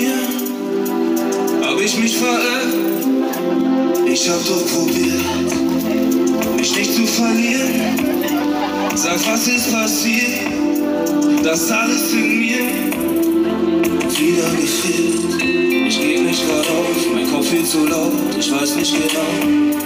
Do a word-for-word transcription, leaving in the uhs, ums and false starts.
mir, hab ich mich verirrt. Ich hab doch probiert, mich nicht zu verlieren. Sag, was ist passiert? Das alles in mir wieder gefehlt. Ich geh nicht grad auf, mein Kopf viel zu laut, ich weiß nicht genau.